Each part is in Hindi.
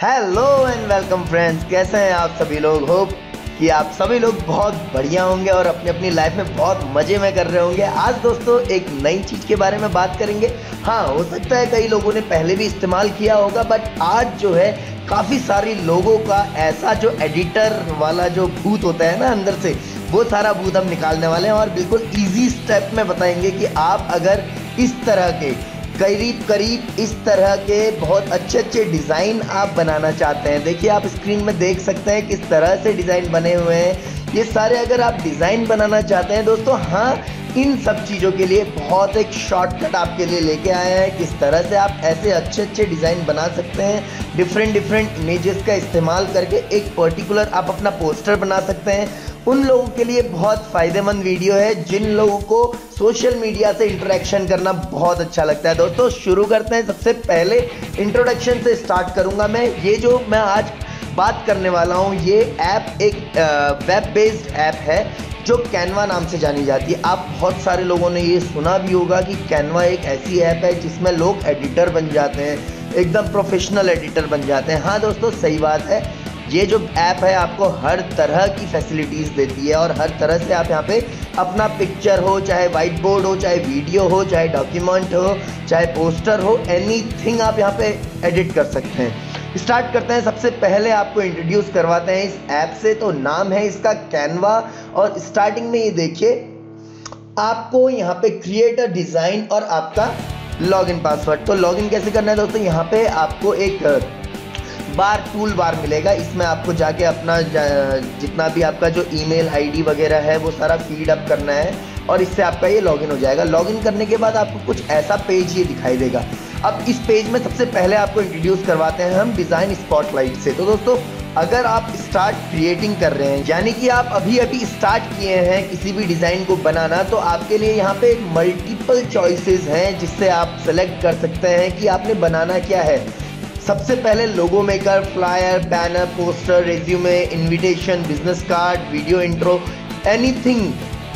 हेलो एंड वेलकम फ्रेंड्स, कैसे हैं आप सभी लोग। होप कि आप सभी लोग बहुत बढ़िया होंगे और अपनी अपनी लाइफ में बहुत मज़े में कर रहे होंगे। आज दोस्तों एक नई चीज़ के बारे में बात करेंगे। हाँ, हो सकता है कई लोगों ने पहले भी इस्तेमाल किया होगा, बट आज जो है काफ़ी सारे लोगों का ऐसा जो एडिटर वाला जो भूत होता है ना अंदर से, वो सारा भूत हम निकालने वाले हैं और बिल्कुल ईजी स्टेप में बताएंगे कि आप अगर इस तरह के करीब इस तरह के बहुत अच्छे अच्छे डिज़ाइन आप बनाना चाहते हैं। देखिए, आप स्क्रीन में देख सकते हैं किस तरह से डिज़ाइन बने हुए हैं। ये सारे अगर आप डिज़ाइन बनाना चाहते हैं दोस्तों, हाँ, इन सब चीज़ों के लिए बहुत एक शॉर्टकट आपके लिए लेके आए हैं। किस तरह से आप ऐसे अच्छे अच्छे डिज़ाइन बना सकते हैं, डिफरेंट इमेजेस का इस्तेमाल करके एक पर्टिकुलर आप अपना पोस्टर बना सकते हैं। उन लोगों के लिए बहुत फ़ायदेमंद वीडियो है जिन लोगों को सोशल मीडिया से इंटरेक्शन करना बहुत अच्छा लगता है। दोस्तों शुरू करते हैं। सबसे पहले इंट्रोडक्शन से स्टार्ट करूंगा मैं। ये जो मैं आज बात करने वाला हूँ, ये ऐप एक वेब बेस्ड ऐप है जो कैनवा नाम से जानी जाती है। आप बहुत सारे लोगों ने ये सुना भी होगा कि कैनवा एक ऐसी ऐप है जिसमें लोग एडिटर बन जाते हैं, एकदम प्रोफेशनल एडिटर बन जाते हैं। हाँ दोस्तों, सही बात है। ये जो ऐप है आपको हर तरह की फैसिलिटीज़ देती है और हर तरह से आप यहाँ पे अपना पिक्चर हो, चाहे वाइट बोर्ड हो, चाहे वीडियो हो, चाहे डॉक्यूमेंट हो, चाहे पोस्टर हो, एनीथिंग आप यहाँ पे एडिट कर सकते हैं। स्टार्ट करते हैं। सबसे पहले आपको इंट्रोड्यूस करवाते हैं इस ऐप से। तो नाम है इसका कैनवा और स्टार्टिंग में ये देखिए, आपको यहाँ पे क्रिएट अ डिज़ाइन और आपका लॉगिन पासवर्ड। तो लॉगिन कैसे करना है दोस्तों, यहाँ पे आपको एक टूल बार मिलेगा। इसमें आपको जाके अपना जितना भी आपका जो ईमेल आईडी वगैरह है वो सारा फीड अप करना है और इससे आपका ये लॉगिन हो जाएगा। लॉगिन करने के बाद आपको कुछ ऐसा पेज ये दिखाई देगा। अब इस पेज में सबसे पहले आपको इंट्रोड्यूस करवाते हैं हम डिज़ाइन स्पॉटलाइट से। तो दोस्तों, अगर आप स्टार्ट क्रिएटिंग कर रहे हैं, यानी कि आप अभी अभी स्टार्ट किए हैं किसी भी डिज़ाइन को बनाना, तो आपके लिए यहाँ पे एक मल्टीपल चॉइसेस हैं जिससे आप सेलेक्ट कर सकते हैं कि आपने बनाना क्या है। सबसे पहले logo maker, flyer, banner, poster, resume, invitation, business card, video intro, anything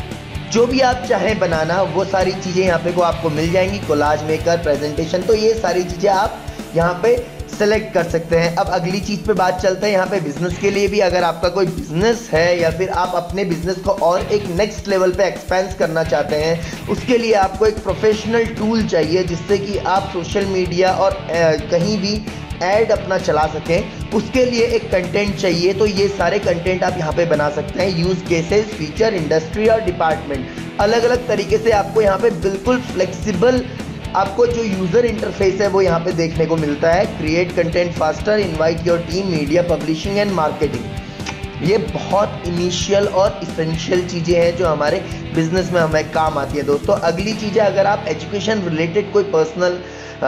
जो भी आप चाहें बनाना, वो सारी चीज़ें यहाँ पे को आपको मिल जाएंगी। कोलाज मेकर, प्रेजेंटेशन, तो ये सारी चीज़ें आप यहाँ पे सेलेक्ट कर सकते हैं। अब अगली चीज़ पे बात चलते हैं। यहाँ पे बिजनेस के लिए भी, अगर आपका कोई बिजनेस है या फिर आप अपने बिजनेस को और एक नेक्स्ट लेवल पे एक्सपेंस करना चाहते हैं, उसके लिए आपको एक प्रोफेशनल टूल चाहिए जिससे कि आप सोशल मीडिया और कहीं भी ऐड अपना चला सकें। उसके लिए एक कंटेंट चाहिए। तो ये सारे कंटेंट आप यहाँ पे बना सकते हैं। यूज़ केसेस, फीचर, इंडस्ट्री और डिपार्टमेंट, अलग अलग तरीके से आपको यहाँ पे बिल्कुल फ्लेक्सिबल आपको जो यूज़र इंटरफेस है वो यहाँ पे देखने को मिलता है। Create content faster, invite your team, media, publishing and marketing. ये बहुत इनिशियल और इसेंशियल चीज़ें हैं जो हमारे बिजनेस में हमें काम आती है दोस्तों। अगली चीज़ें, अगर आप एजुकेशन रिलेटेड कोई पर्सनल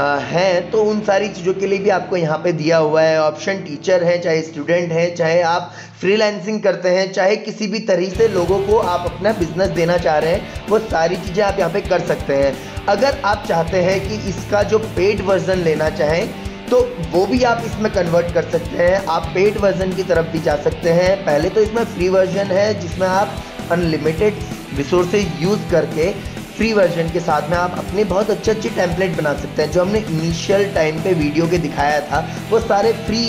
हैं तो उन सारी चीज़ों के लिए भी आपको यहाँ पे दिया हुआ है ऑप्शन। टीचर है, चाहे स्टूडेंट है, चाहे आप फ्रीलांसिंग करते हैं, चाहे किसी भी तरीके से लोगों को आप अपना बिजनेस देना चाह रहे हैं, वो सारी चीज़ें आप यहाँ पे कर सकते हैं। अगर आप चाहते हैं कि इसका जो पेड वर्जन लेना चाहें तो वो भी आप इसमें कन्वर्ट कर सकते हैं। आप पेड वर्जन की तरफ भी जा सकते हैं। पहले तो इसमें फ्री वर्जन है जिसमें आप अनलिमिटेड रिसोर्सेज यूज़ करके फ्री वर्जन के साथ में आप अपने बहुत अच्छे अच्छे टेम्पलेट बना सकते हैं। जो हमने इनिशियल टाइम पे वीडियो के दिखाया था वो सारे फ्री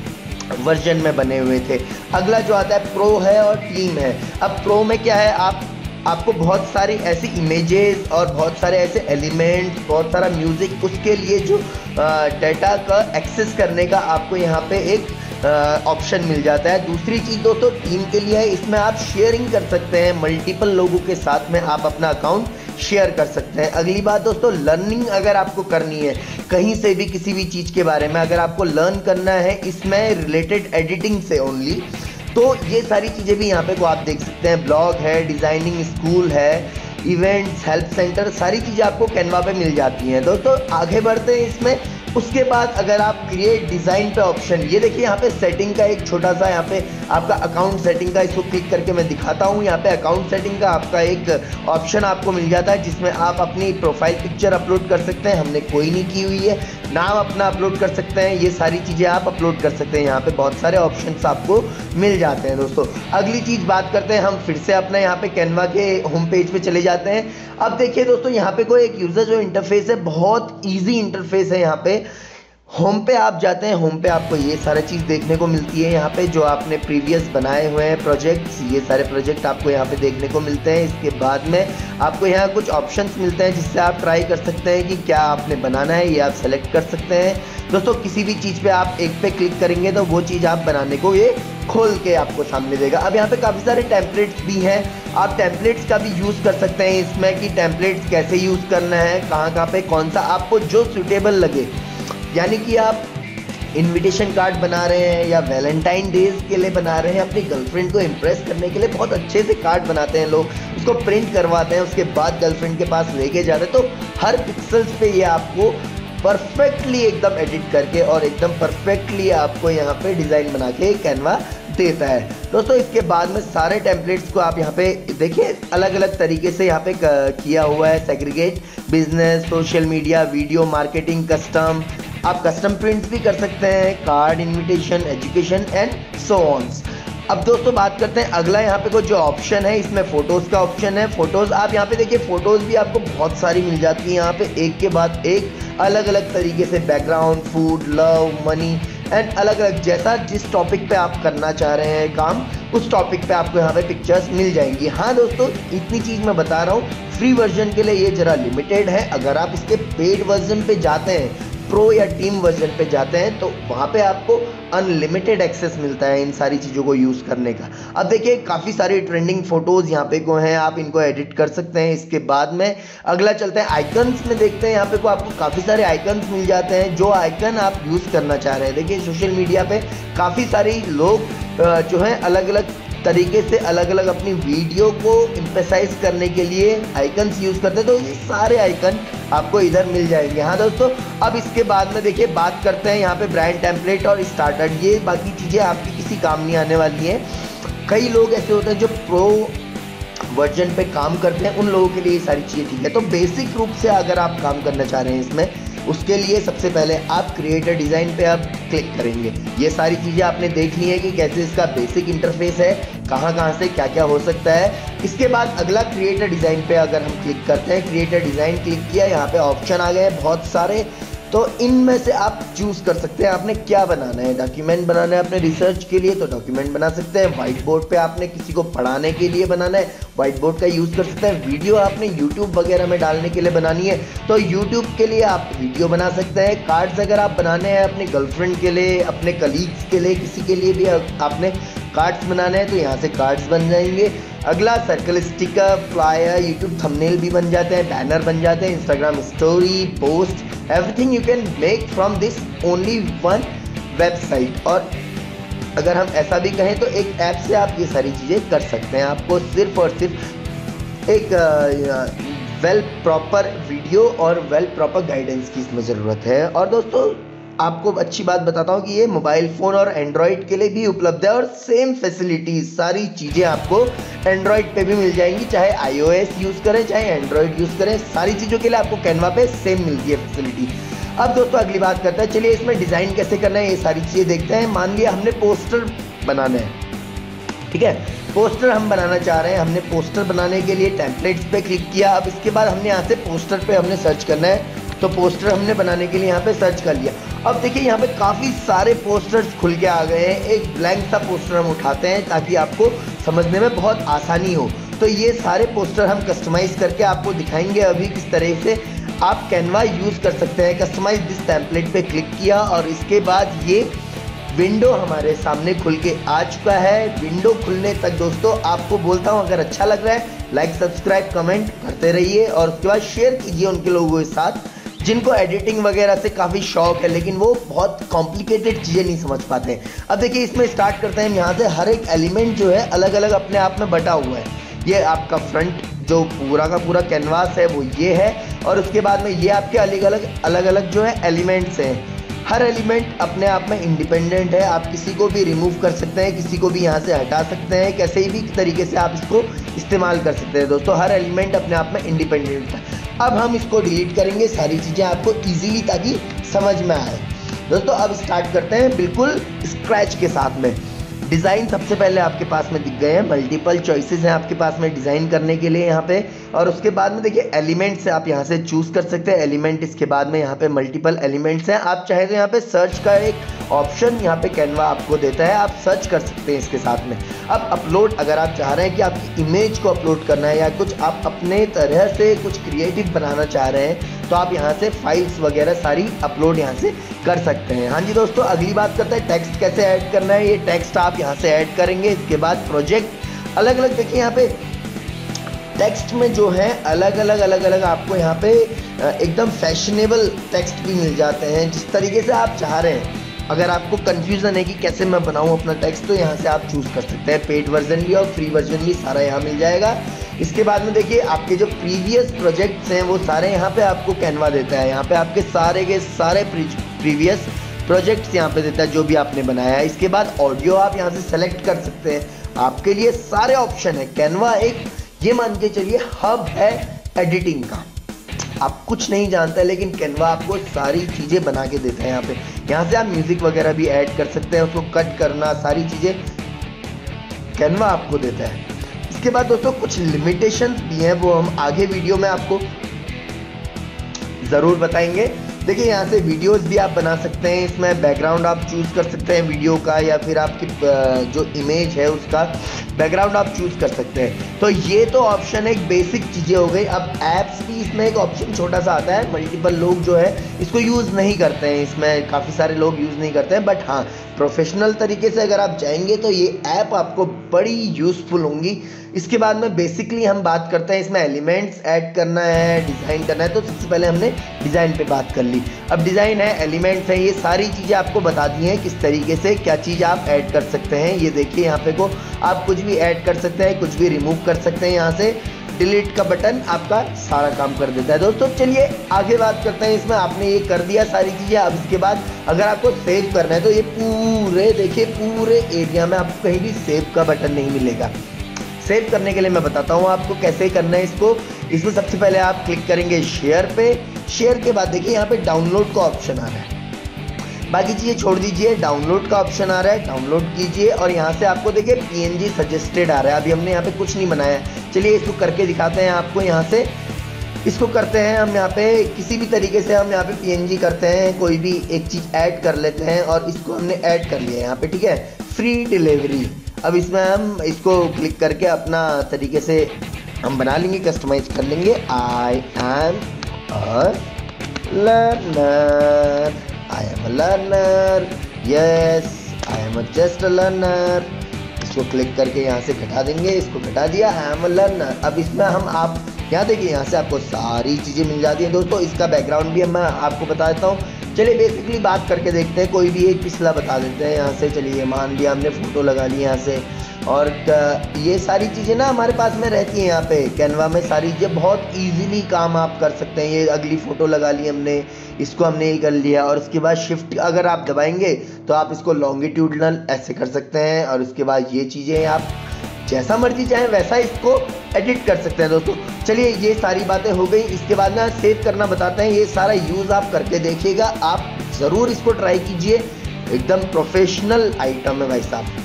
वर्जन में बने हुए थे। अगला जो आता है प्रो है और टीम है। अब प्रो में क्या है, आपको बहुत सारी ऐसी इमेजेस और बहुत सारे ऐसे एलिमेंट्स, बहुत सारा म्यूज़िक, उसके लिए जो डाटा का एक्सेस करने का आपको यहाँ पे एक ऑप्शन मिल जाता है। दूसरी चीज़ दोस्तों टीम के लिए है, इसमें आप शेयरिंग कर सकते हैं। मल्टीपल लोगों के साथ में आप अपना अकाउंट शेयर कर सकते हैं। अगली बात दोस्तों, लर्निंग अगर आपको करनी है कहीं से भी किसी भी चीज़ के बारे में, अगर आपको लर्न करना है इसमें रिलेटेड एडिटिंग से ओनली, तो ये सारी चीज़ें भी यहाँ पे को आप देख सकते हैं। ब्लॉग है, डिज़ाइनिंग स्कूल है, इवेंट्स, हेल्प सेंटर, सारी चीज़ें आपको कैनवा पे मिल जाती हैं दोस्तों। आगे बढ़ते हैं इसमें। उसके बाद अगर आप क्रिएट डिज़ाइन पे ऑप्शन, ये देखिए यहाँ पे सेटिंग का एक छोटा सा, यहाँ पे आपका अकाउंट सेटिंग का, इसको क्लिक करके मैं दिखाता हूँ। यहाँ पे अकाउंट सेटिंग का आपका एक ऑप्शन आपको मिल जाता है जिसमें आप अपनी प्रोफाइल पिक्चर अपलोड कर सकते हैं। हमने कोई नहीं की हुई है। नाम अपना अपलोड कर सकते हैं। ये सारी चीज़ें आप अपलोड कर सकते हैं। यहाँ पे बहुत सारे ऑप्शंस आपको मिल जाते हैं दोस्तों। अगली चीज़ बात करते हैं हम, फिर से अपना यहाँ पे कैनवा के होम पेज पे चले जाते हैं। अब देखिए दोस्तों, यहाँ पे कोई एक यूज़र जो इंटरफेस है, बहुत ईजी इंटरफेस है। यहाँ पे होम पे आप जाते हैं, होम पे आपको ये सारा चीज़ देखने को मिलती है। यहाँ पे जो आपने प्रीवियस बनाए हुए हैं प्रोजेक्ट्स, ये सारे प्रोजेक्ट आपको यहाँ पे देखने को मिलते हैं। इसके बाद में आपको यहाँ कुछ ऑप्शंस मिलते हैं जिससे आप ट्राई कर सकते हैं कि क्या आपने बनाना है, ये आप सेलेक्ट कर सकते हैं। दोस्तों किसी भी चीज़ पे आप एक पे क्लिक करेंगे तो वो चीज़ आप बनाने को ये खोल के आपको सामने देगा। अब यहाँ पे काफ़ी सारे टेम्पलेट्स भी हैं, आप टेम्पलेट्स का भी यूज़ कर सकते हैं इसमें कि टेम्पलेट्स कैसे यूज़ करना है, कहाँ पे कौन सा आपको जो सूटेबल लगे। यानी कि आप इनविटेशन कार्ड बना रहे हैं या वैलेंटाइन डेज के लिए बना रहे हैं, अपनी गर्लफ्रेंड को इम्प्रेस करने के लिए बहुत अच्छे से कार्ड बनाते हैं लोग, उसको प्रिंट करवाते हैं, उसके बाद गर्लफ्रेंड के पास लेके जाते हैं। तो हर पिक्सल्स पे ये आपको परफेक्टली एकदम एडिट करके और एकदम परफेक्टली आपको यहाँ पे डिज़ाइन बना के कैनवा देता है। दोस्तों इसके बाद में सारे टेम्पलेट्स को आप यहाँ पे देखिए अलग अलग तरीके से यहाँ पे किया हुआ है, segregate, business, social media, video marketing, custom, आप कस्टम प्रिंट्स भी कर सकते हैं, card, invitation, education and so ons. अब दोस्तों बात करते हैं अगला, यहाँ पे कोई जो ऑप्शन है इसमें फ़ोटोज़ का ऑप्शन है। फ़ोटोज़ आप यहाँ पे देखिए, फ़ोटोज़ भी आपको बहुत सारी मिल जाती है यहाँ पे, एक के बाद एक अलग अलग तरीके से, background, food, love, money and अलग अलग, जैसा जिस टॉपिक पे आप करना चाह रहे हैं काम, उस टॉपिक पे आपको यहाँ पे पिक्चर्स मिल जाएंगी। हाँ दोस्तों इतनी चीज़ मैं बता रहा हूँ, फ्री वर्जन के लिए ये ज़रा लिमिटेड है। अगर आप इसके पेड वर्जन पे जाते हैं, प्रो या टीम वर्जन पे जाते हैं, तो वहाँ पे आपको अनलिमिटेड एक्सेस मिलता है इन सारी चीज़ों को यूज़ करने का। अब देखिए काफ़ी सारी ट्रेंडिंग फोटोज़ यहाँ पे को हैं, आप इनको एडिट कर सकते हैं। इसके बाद में अगला चलते हैं आइकन्स में, देखते हैं यहाँ पे को आपको काफ़ी सारे आइकन्स मिल जाते हैं, जो आइकन आप यूज़ करना चाह रहे हैं। देखिए सोशल मीडिया पे काफ़ी सारे लोग जो हैं अलग अलग तरीके से अलग अलग अपनी वीडियो को एम्फेसाइज करने के लिए आइकन्स यूज़ करते हैं, तो ये सारे आइकन आपको इधर मिल जाएंगे। हाँ दोस्तों अब इसके बाद में देखिए बात करते हैं यहाँ पे ब्रांड टेम्पलेट और स्टार्टर, ये बाकी चीज़ें आपकी किसी काम नहीं आने वाली हैं। कई लोग ऐसे होते हैं जो प्रो वर्जन पे काम करते हैं, उन लोगों के लिए ये सारी चीज़ें ठीक है। तो बेसिक रूप से अगर आप काम करना चाह रहे हैं इसमें, उसके लिए सबसे पहले आप क्रिएटर डिज़ाइन पे आप क्लिक करेंगे। ये सारी चीज़ें आपने देख ली है कि कैसे इसका बेसिक इंटरफेस है, कहाँ से क्या क्या हो सकता है। इसके बाद अगला क्रिएटर डिज़ाइन पे अगर हम क्लिक करते हैं, क्रिएटर डिज़ाइन क्लिक किया, यहाँ पे ऑप्शन आ गए हैं बहुत सारे, तो इनमें से आप चूज़ कर सकते हैं आपने क्या बनाना है। डॉक्यूमेंट बनाना है अपने रिसर्च के लिए तो डॉक्यूमेंट बना सकते हैं, व्हाइट बोर्ड पे आपने किसी को पढ़ाने के लिए बनाना है, व्हाइट बोर्ड का यूज़ कर सकते हैं। वीडियो आपने यूट्यूब वगैरह में डालने के लिए बनानी है तो यूट्यूब के लिए आप वीडियो बना सकते हैं। कार्ड्स अगर आप बनाने हैं अपने गर्लफ्रेंड के लिए, अपने कलीग्स के लिए, किसी के लिए भी आपने कार्ड्स बनाने हैं तो यहाँ से कार्ड्स बन जाएंगे। अगला circle, sticker, flyer, YouTube thumbnail भी बन जाते हैं, बैनर बन जाते हैं, Instagram story, post, everything you can make from this only one website. और अगर हम ऐसा भी कहें तो एक ऐप से आप ये सारी चीज़ें कर सकते हैं। आपको सिर्फ और सिर्फ एक वेल प्रॉपर वीडियो और वेल प्रॉपर गाइडेंस की इसमें ज़रूरत है। और दोस्तों आपको अच्छी बात बताता हूँ कि ये मोबाइल फ़ोन और एंड्रॉयड के लिए भी उपलब्ध है और सेम फैसिलिटीज़, सारी चीज़ें आपको एंड्रॉयड पे भी मिल जाएंगी, चाहे iOS यूज़ करें चाहे एंड्रॉयड यूज़ करें, सारी चीज़ों के लिए आपको कैनवा पे सेम मिलती है फैसिलिटी। अब दोस्तों अगली बात करते हैं, चलिए इसमें डिज़ाइन कैसे करना है ये सारी चीज़ें देखते हैं। मान लिया हमने पोस्टर बनाना है, ठीक है, पोस्टर हम बनाना चाह रहे हैं, हमने पोस्टर बनाने के लिए टेम्पलेट्स पे क्लिक किया। अब इसके बाद हमने यहाँ से पोस्टर पे हमने सर्च करना है, तो पोस्टर हमने बनाने के लिए यहाँ पे सर्च कर लिया। अब देखिए यहाँ पे काफ़ी सारे पोस्टर्स खुल के आ गए हैं। एक ब्लैंक सा पोस्टर हम उठाते हैं ताकि आपको समझने में बहुत आसानी हो। तो ये सारे पोस्टर हम कस्टमाइज़ करके आपको दिखाएंगे अभी किस तरह से आप कैनवा यूज़ कर सकते हैं। कस्टमाइज दिस टेम्पलेट पे क्लिक किया और इसके बाद ये विंडो हमारे सामने खुल के आ चुका है। विंडो खुलने तक दोस्तों आपको बोलता हूँ, अगर अच्छा लग रहा है लाइक, सब्सक्राइब, कमेंट करते रहिए और उसके बाद शेयर कीजिए उनके लोगों के साथ जिनको एडिटिंग वगैरह से काफ़ी शौक है लेकिन वो बहुत कॉम्प्लिकेटेड चीज़ें नहीं समझ पाते हैं। अब देखिए इसमें स्टार्ट करते हैं। यहाँ से हर एक एलिमेंट जो है अलग अलग अपने आप में बटा हुआ है। ये आपका फ्रंट जो पूरा का पूरा कैनवास है वो ये है और उसके बाद में ये आपके अलग अलग जो है एलिमेंट्स हैं। हर एलिमेंट अपने आप में इंडिपेंडेंट है, आप किसी को भी रिमूव कर सकते हैं, किसी को भी यहाँ से हटा सकते हैं, कैसे भी तरीके से आप इसको इस्तेमाल कर सकते हैं। दोस्तों हर एलिमेंट अपने आप में इंडिपेंडेंट है। अब हम इसको डिलीट करेंगे सारी चीज़ें आपको ईजीली ताकि समझ में आए। दोस्तों अब स्टार्ट करते हैं बिल्कुल स्क्रैच के साथ में। डिज़ाइन सबसे पहले आपके पास में दिख गए हैं, मल्टीपल चॉइसेस हैं आपके पास में डिज़ाइन करने के लिए यहाँ पे। और उसके बाद में देखिए एलिमेंट्स आप यहाँ से चूज़ कर सकते हैं एलिमेंट। इसके बाद में यहाँ पे मल्टीपल एलिमेंट्स हैं। आप चाहे तो यहाँ पे सर्च का एक ऑप्शन यहाँ पे कैनवा आपको देता है, आप सर्च कर सकते हैं इसके साथ में। अब अपलोड, अगर आप चाह रहे हैं कि आपकी इमेज को अपलोड करना है या कुछ आप अपने तरह से कुछ क्रिएटिव बनाना चाह रहे हैं, तो आप यहाँ से फाइल्स वगैरह सारी अपलोड यहाँ से कर सकते हैं। हाँ जी दोस्तों, अगली बात करते हैं टेक्स्ट कैसे ऐड करना है। ये टेक्स्ट आप यहाँ से ऐड करेंगे। इसके बाद प्रोजेक्ट अलग अलग, देखिए यहाँ पे टेक्स्ट में जो है अलग अलग आपको यहाँ पे एकदम फैशनेबल टेक्स्ट भी मिल जाते हैं जिस तरीके से आप चाह रहे हैं। अगर आपको कन्फ्यूज़न है कि कैसे मैं बनाऊँ अपना टेक्स्ट, तो यहाँ से आप चूज़ कर सकते हैं। पेड वर्जन भी और फ्री वर्जन भी सारा यहाँ मिल जाएगा। इसके बाद में देखिए आपके जो प्रीवियस प्रोजेक्ट्स हैं वो सारे यहाँ पे आपको कैनवा देता है। यहाँ पे आपके सारे के सारे प्रीवियस प्रोजेक्ट्स यहाँ पे देता है जो भी आपने बनाया है। इसके बाद ऑडियो आप यहाँ से सेलेक्ट कर सकते हैं, आपके लिए सारे ऑप्शन है। कैनवा एक ये मान के चलिए हब है एडिटिंग का। आप कुछ नहीं जानते लेकिन कैनवा आपको सारी चीज़ें बना के देता है। यहाँ से आप म्यूज़िक वगैरह भी ऐड कर सकते हैं, उसको कट करना सारी चीज़ें कैनवा आपको देता है। इसके बाद दोस्तों कुछ लिमिटेशंस भी हैं, वो हम आगे वीडियो में आपको ज़रूर बताएंगे। देखिए यहाँ से वीडियोस भी आप बना सकते हैं, इसमें बैकग्राउंड आप चूज़ कर सकते हैं वीडियो का, या फिर आपकी जो इमेज है उसका बैकग्राउंड आप चूज़ कर सकते हैं। तो ये तो ऑप्शन एक बेसिक चीज़ें हो गई। अब ऐप्स भी इसमें एक ऑप्शन छोटा सा आता है, मल्टीपल लोग जो है इसको यूज़ नहीं करते हैं, इसमें काफ़ी सारे लोग यूज़ नहीं करते हैं। बट हाँ, प्रोफेशनल तरीके से अगर आप जाएंगे तो ये ऐप आपको बड़ी यूज़फुल होंगी। इसके बाद में बेसिकली हम बात करते हैं, इसमें एलिमेंट्स ऐड करना है, डिज़ाइन करना है। तो सबसे पहले हमने डिज़ाइन पे बात कर ली। अब डिज़ाइन है, एलिमेंट्स हैं, ये सारी चीज़ें आपको बता दी हैं किस तरीके से क्या चीज़ आप ऐड कर सकते हैं। ये देखिए यहाँ पे को आप कुछ भी ऐड कर सकते हैं, कुछ भी रिमूव कर सकते हैं। यहाँ से डिलीट का बटन आपका सारा काम कर देता है। दोस्तों चलिए आगे बात करते हैं। इसमें आपने ये कर दिया सारी चीज़ें। अब इसके बाद अगर आपको सेव करना है तो ये पूरे देखिए पूरे एरिया में आपको कहीं भी सेव का बटन नहीं मिलेगा। सेव करने के लिए मैं बताता हूँ आपको कैसे करना है इसको। इसमें सबसे पहले आप क्लिक करेंगे शेयर पे। शेयर के बाद देखिए यहाँ पे डाउनलोड का ऑप्शन आ रहा है, बाकी चीज़ें छोड़ दीजिए, डाउनलोड का ऑप्शन आ रहा है, डाउनलोड कीजिए। और यहाँ से आपको देखिए PNG सजेस्टेड आ रहा है। अभी हमने यहाँ पे कुछ नहीं बनाया है, चलिए इसको करके दिखाते हैं आपको। यहाँ से इसको करते हैं हम, यहाँ पे किसी भी तरीके से हम यहाँ पे PNG करते हैं, कोई भी एक चीज़ ऐड कर लेते हैं और इसको हमने ऐड कर लिया यहाँ पे, ठीक है, फ्री डिलीवरी। अब इसमें हम इसको क्लिक करके अपना तरीके से हम बना लेंगे, कस्टमाइज कर लेंगे। I am a learner, I am a learner, yes I am just a learner. इसको क्लिक करके यहाँ से घटा देंगे, इसको घटा दिया, आई एम अ लर्नर। अब इसमें हम आप यहाँ देखिए यहाँ से आपको सारी चीज़ें मिल जाती हैं। दोस्तों इसका बैकग्राउंड भी मैं आपको बता देता हूँ। चलिए बेसिकली बात करके देखते हैं, कोई भी एक पिछला बता देते हैं यहाँ से। चलिए मान लिया हमने फ़ोटो लगा ली यहाँ से, और ये सारी चीज़ें ना हमारे पास में रहती हैं यहाँ पे कैनवा में। सारी चीज़ें बहुत इजीली काम आप कर सकते हैं। ये अगली फ़ोटो लगा ली हमने, इसको हमने ये कर लिया, और उसके बाद शिफ्ट अगर आप दबाएंगे तो आप इसको लॉन्गिट्यूडनल ऐसे कर सकते हैं। और उसके बाद ये चीज़ें आप जैसा मर्जी चाहें वैसा इसको एडिट कर सकते हैं। दोस्तों चलिए ये सारी बातें हो गई। इसके बाद ना सेव करना बताते हैं। ये सारा यूज़ आप करके देखिएगा, आप ज़रूर इसको ट्राई कीजिए, एकदम प्रोफेशनल आइटम है भाई साहब।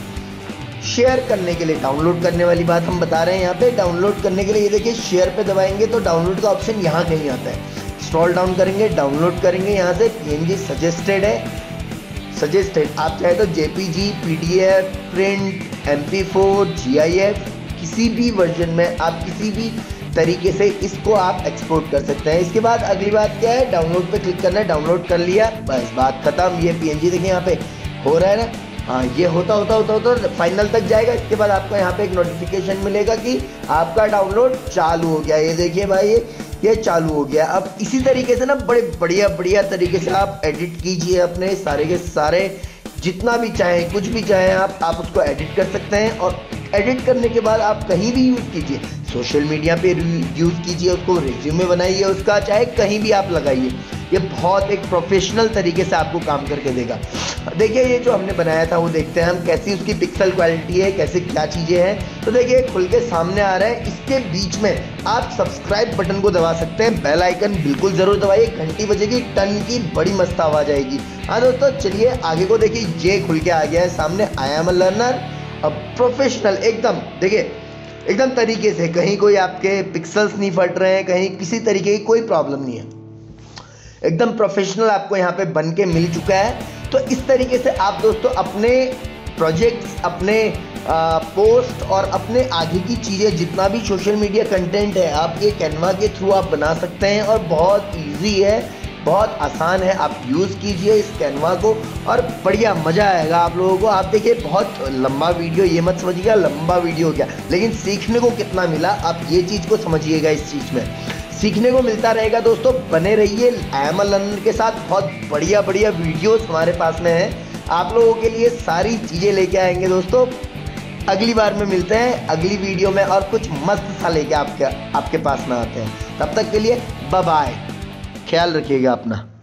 शेयर करने के लिए डाउनलोड करने वाली बात हम बता रहे हैं। यहाँ पे डाउनलोड करने के लिए ये देखिए शेयर पे दबाएंगे तो डाउनलोड का ऑप्शन यहाँ कहीं आता है। स्क्रॉल डाउन करेंगे, डाउनलोड करेंगे, यहाँ से PNG सजेस्टेड है, सजेस्टेड। आप चाहे तो JPG, PDF, print, MP4, GIF, किसी भी वर्जन में आप किसी भी तरीके से इसको आप एक्सपोर्ट कर सकते हैं। इसके बाद अगली बात क्या है, डाउनलोड पे क्लिक करना है। डाउनलोड कर लिया, बस बात खत्म। ये PNG देखिए यहाँ पे हो रहा है ना, हाँ ये होता फाइनल तक जाएगा। इसके बाद आपको यहाँ पे एक नोटिफिकेशन मिलेगा कि आपका डाउनलोड चालू हो गया। ये देखिए भाई ये चालू हो गया। अब इसी तरीके से ना बड़े बढ़िया तरीके से आप एडिट कीजिए अपने सारे के सारे, जितना भी चाहें कुछ भी चाहें आप उसको एडिट कर सकते हैं। और एडिट करने के बाद आप कहीं भी यूज़ कीजिए, सोशल मीडिया पे यूज़ कीजिए, उसको रिज्यूमे बनाइए उसका, चाहे कहीं भी आप लगाइए। ये बहुत एक प्रोफेशनल तरीके से आपको काम करके देगा। देखिए ये जो हमने बनाया था वो देखते हैं हम कैसी उसकी पिक्सल क्वालिटी है, कैसे क्या चीज़ें हैं। तो देखिए खुल के सामने आ रहा है। इसके बीच में आप सब्सक्राइब बटन को दबा सकते हैं, बेल आइकन बिल्कुल ज़रूर दबाइए, घंटी बजेगी, टन की बड़ी मस्त आवाज़ आएगी। हाँ दोस्तों चलिए आगे को देखिए, ये खुल के आ गया है सामने, आई एम अ लर्नर। अब प्रोफेशनल एकदम, देखिए एकदम तरीके से, कहीं कोई आपके पिक्सल्स नहीं फट रहे हैं, कहीं किसी तरीके की कोई प्रॉब्लम नहीं है, एकदम प्रोफेशनल आपको यहाँ पे बन के मिल चुका है। तो इस तरीके से आप दोस्तों अपने प्रोजेक्ट्स, अपने पोस्ट और अपने आगे की चीज़ें, जितना भी सोशल मीडिया कंटेंट है, आप ये कैनवा के थ्रू आप बना सकते हैं और बहुत इजी है, बहुत आसान है। आप यूज़ कीजिए इस कैनवा को और बढ़िया मज़ा आएगा आप लोगों को। आप देखिए बहुत लंबा वीडियो, ये मत समझिएगा लंबा वीडियो हो गया, लेकिन सीखने को कितना मिला आप ये चीज़ को समझिएगा। इस चीज़ में सीखने को मिलता रहेगा दोस्तों, बने रहिए आई एम अ लर्नर के साथ। बहुत बढ़िया बढ़िया वीडियोस हमारे पास में है, आप लोगों के लिए सारी चीज़ें लेके आएंगे दोस्तों। अगली बार में मिलते हैं अगली वीडियो में और कुछ मस्त सा लेके आपके पास में आते हैं। तब तक के लिए बाय बाय, ख्याल रखिएगा अपना।